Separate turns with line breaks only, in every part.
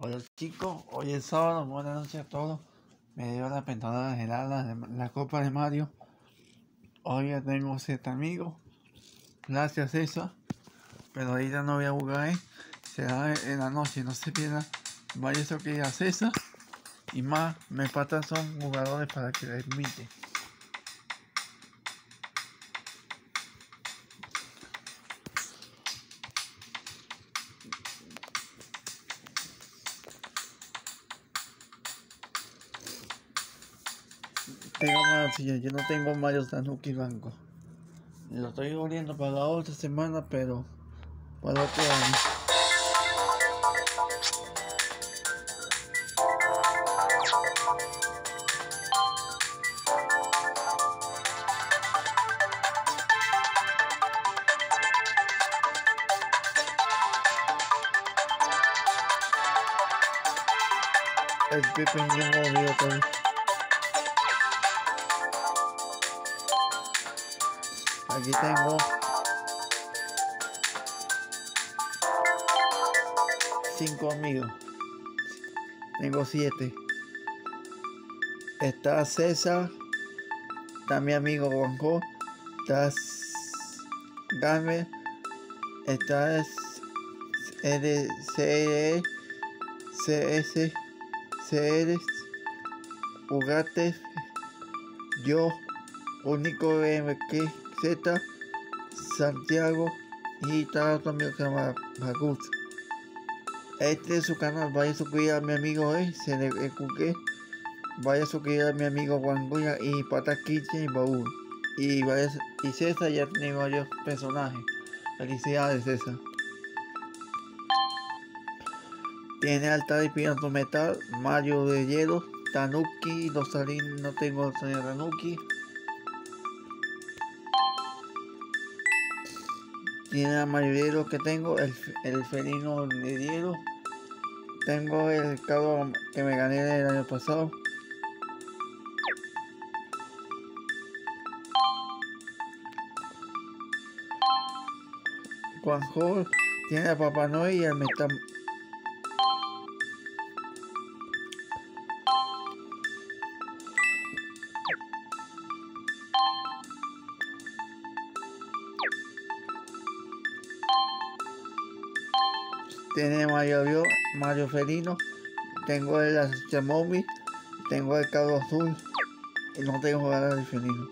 Hola chicos, hoy es sábado, buenas noches a todos. Me dio la pentada gelada de la Copa de Mario. Hoy ya tengo 7 amigos, gracias a eso. Pero ahorita no voy a jugar, será en la noche, no se pierda. Vaya eso que a César. Y más, me faltan son jugadores para que les invite. Tengo más, yo no tengo Mario Tanuki Banco. Lo estoy volviendo para la otra semana, pero para otro año. El Pepe yo no olvido todo. Aquí tengo 5 amigos. Tengo 7. Está César, está mi amigo Juanjo, está Gamer, está CR, CS, CR, Ugarte, yo, Único MQZ, Santiago y está otro amigo que se llama Bagut. Este es su canal, vaya a suscribir a mi amigo CNQQ, vaya a suscribir a mi amigo Juan Goya y Pata Kitchen y Baúl. Y César ya tiene varios personajes. Felicidades, César. Tiene Altar y Pianto Metal, Mario de Hielo, Tanuki, Rosalín, no tengo Tanuki. Tiene la mayoría de los que tengo, el felino de hielo. Tengo el carro que me gané el año pasado. Juanjo tiene a Papá Noel y el Metal. Tiene Mario Felino, tengo el Chamomi, tengo el carro azul y no tengo jugar al felino.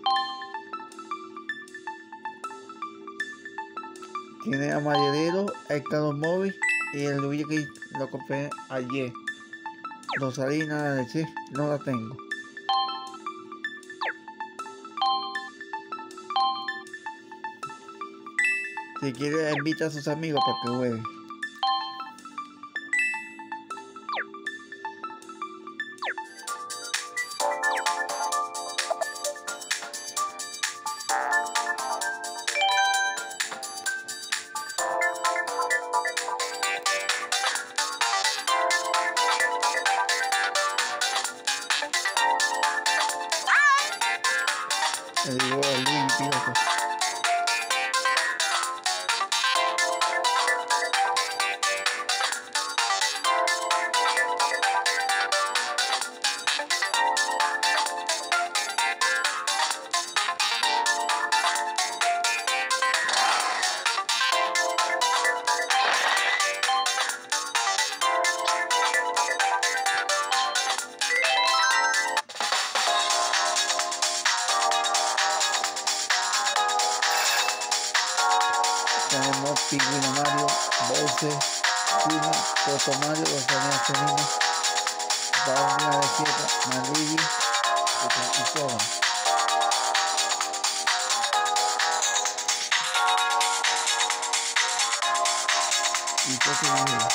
Tiene a Maridero, el carro móvil y el Luigi que lo compré ayer. Rosalina, la leche, no la tengo. Si quiere invita a sus amigos para que jueguen. Le digo a Luigi Piloto. Tenemos Pingüino Mario, Bowser, Junior, Toto Mario, Rosalina Felina, Barbie de 7, Maluigi y Sora. Y Toto Mario.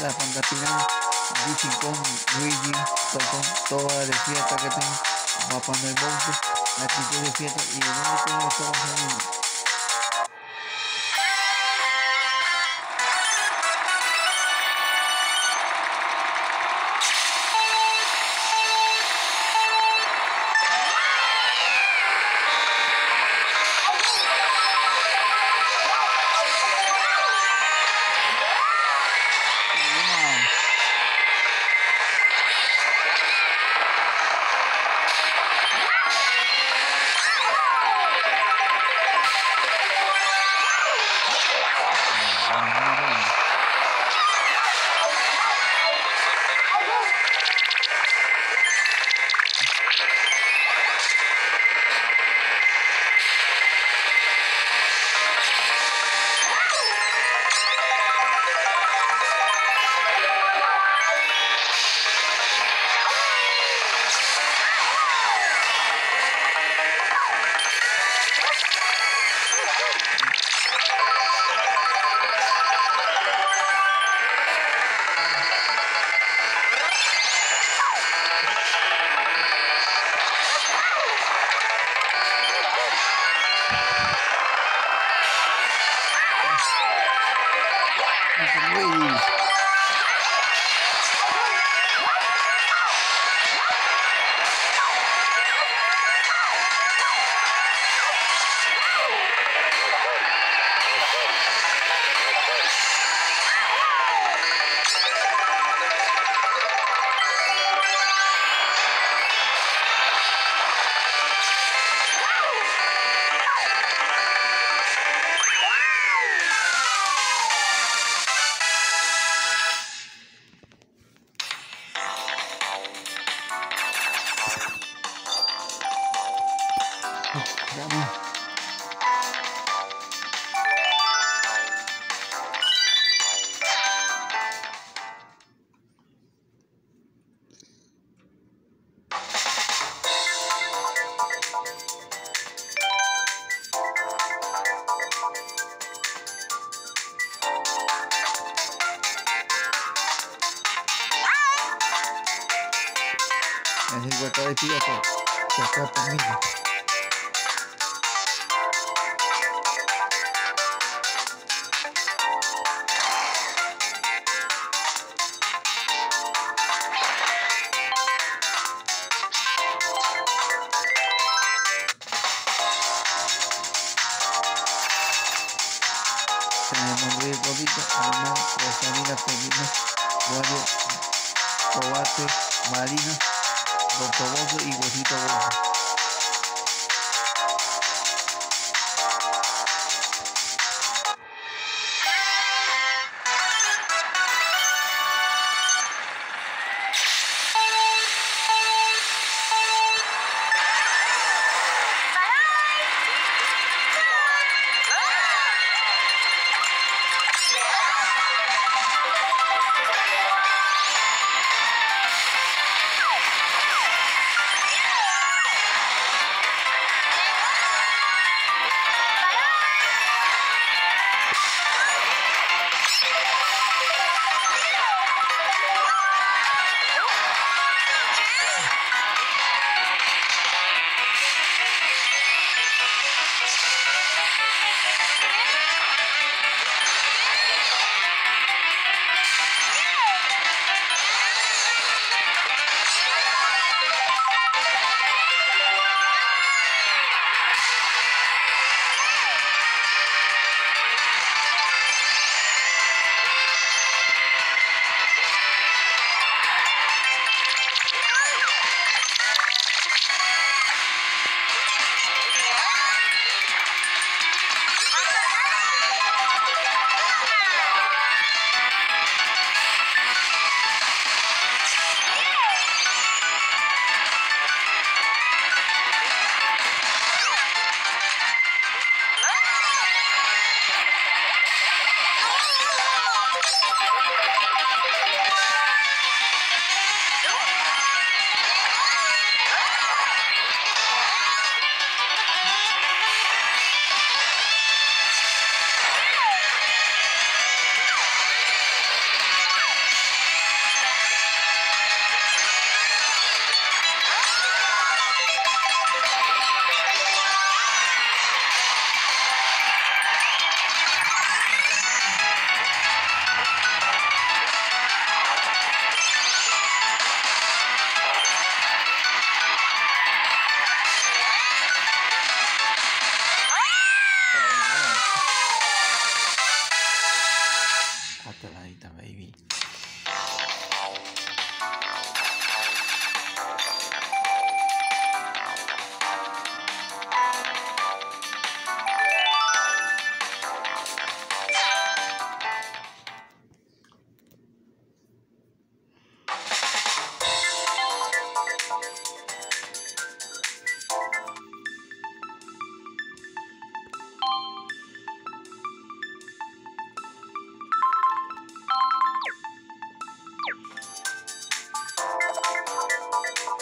la Fantapinal, Luigi con Luigi, con toda la fiesta que tengo, Papá Noel Bowser, la actitud de fiesta y el único que estamos haciendo. Es igual cada día que acá conmigo. Tenemos Luis Bonito, Armán, Rosalina Felina, Wario, Cobate, Marina, Doctor Bozo y Huesito Bozo.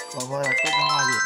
Vamos a la Copa Mario.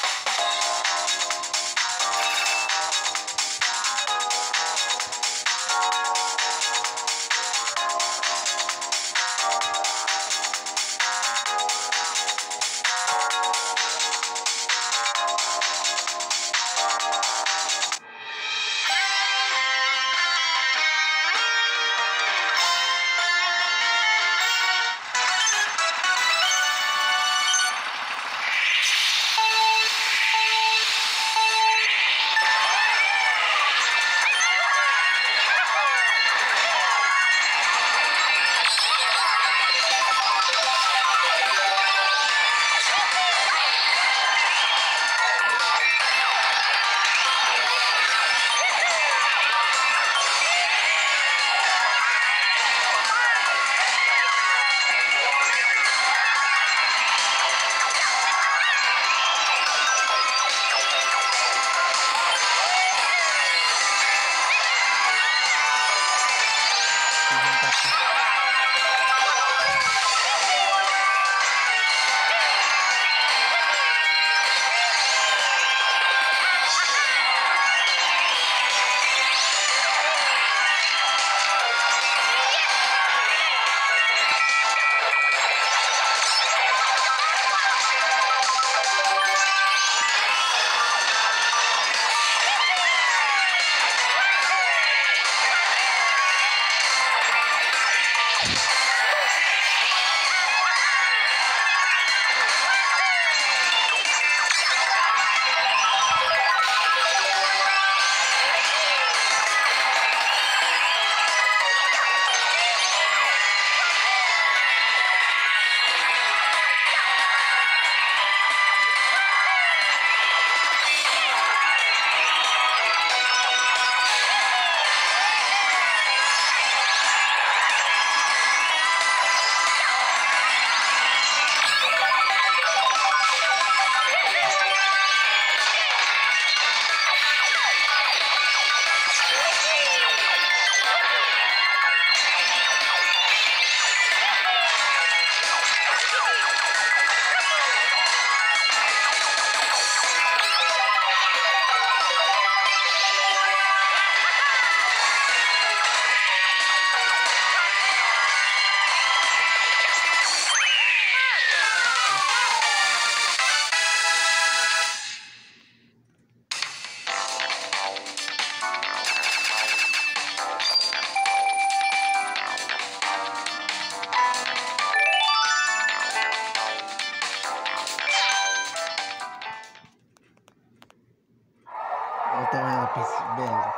Otra vez lápiz verde.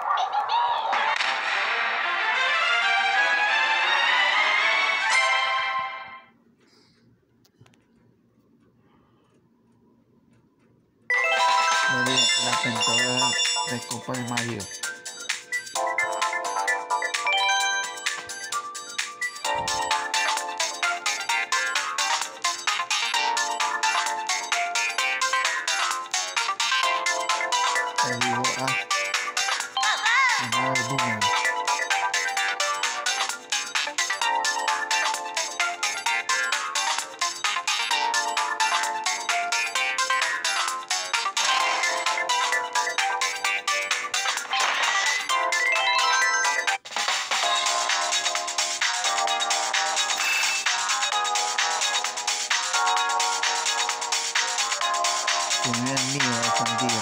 La temporada de Copa de Mario. El vivo A. El nuevo Boomerang. Primer mío de sandía.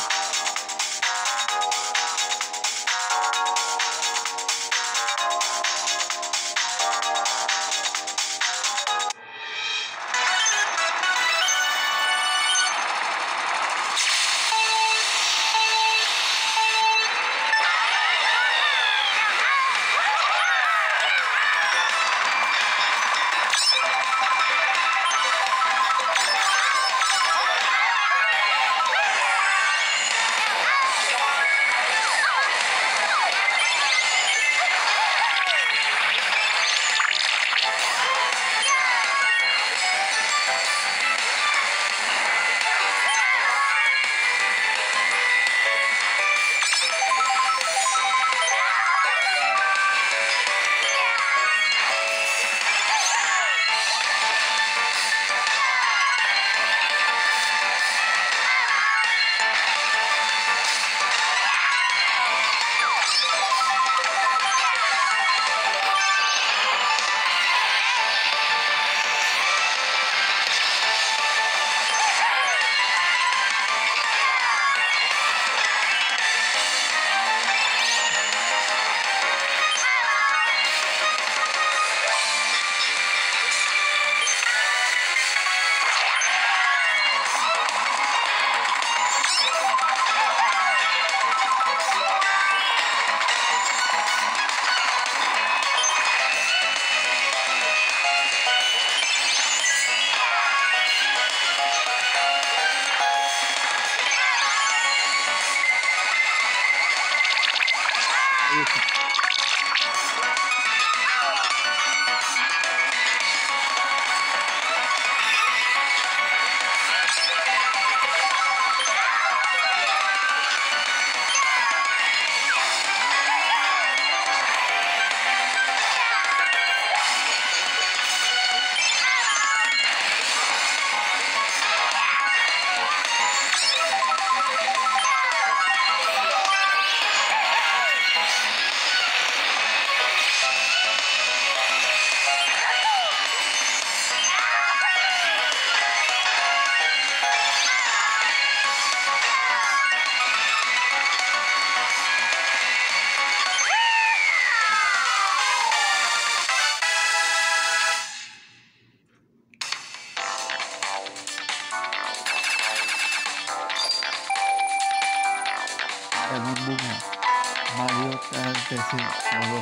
Canal Bunga, Mario TC Modo.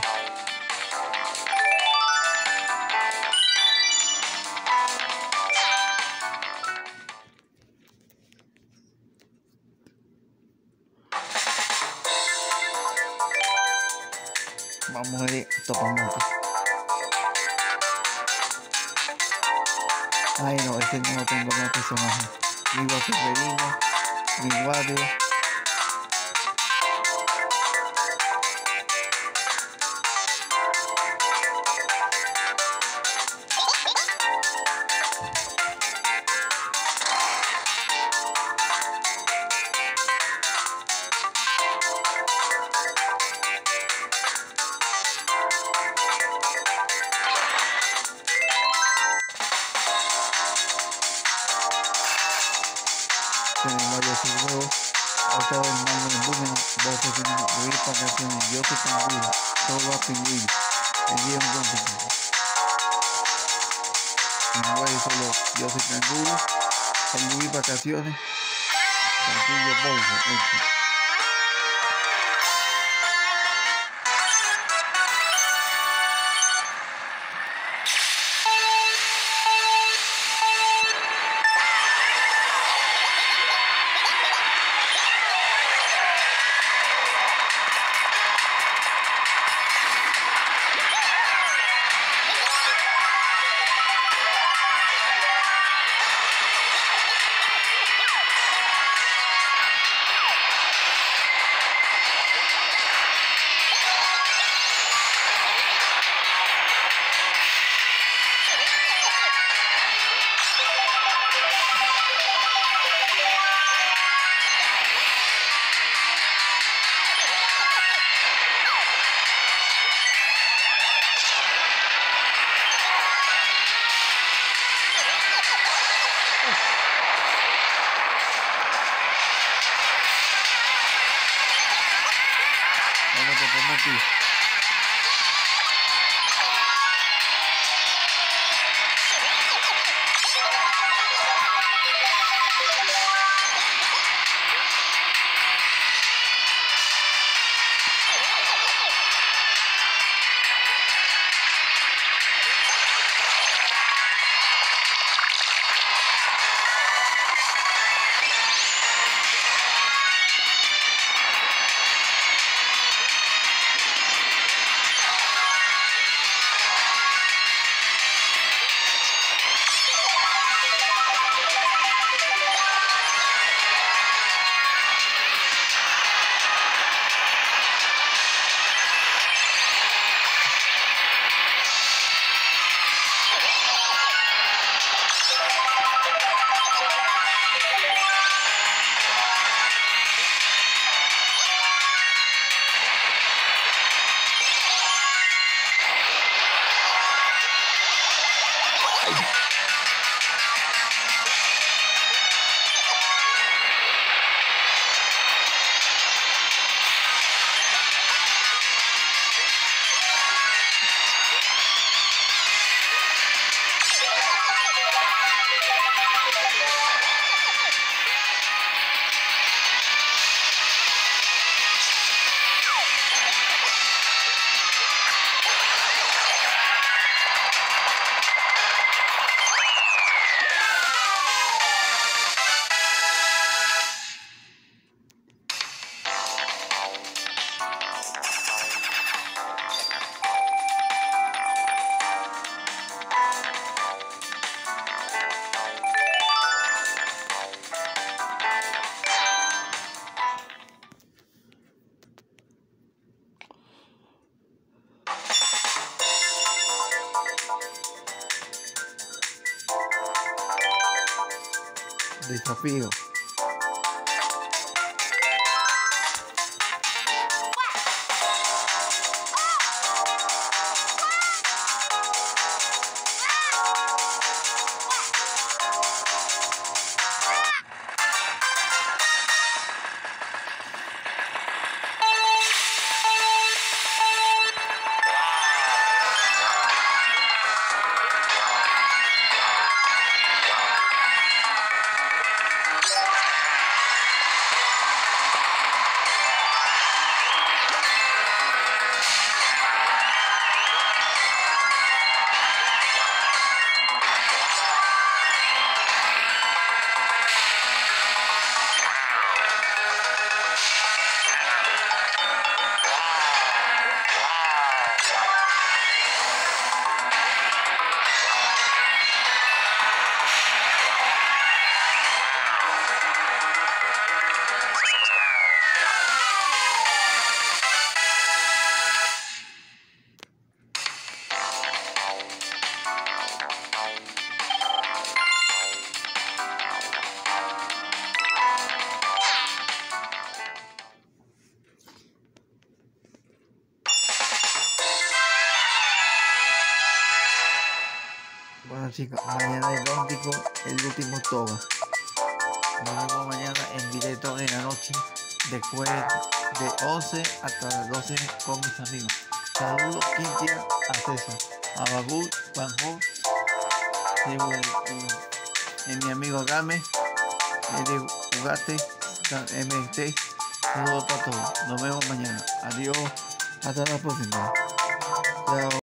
Vamos a ver, topamos. Ay no, este no lo tengo más personaje. Vivo Severino, mi Wario. Tenemos varios juegos, otro del Mario en Boomerang, voces en Wii para canciones, yo que tengo todo a Pingüino, el día un buen tiempo. En Wii solo yo soy canguro, el Wii vacaciones, Castillo Bolso, vamos a poner aquí. Desafío. chicos, mañana es el último toba. Nos vemos mañana en directo en la noche, después de 11 hasta las 12 con mis amigos. Saludos, Quintia, a César, a Babú, Juanjo, mi amigo Game, de Ugate, MT. Saludos para todos. Nos vemos mañana. Adiós. Hasta la próxima. Chao.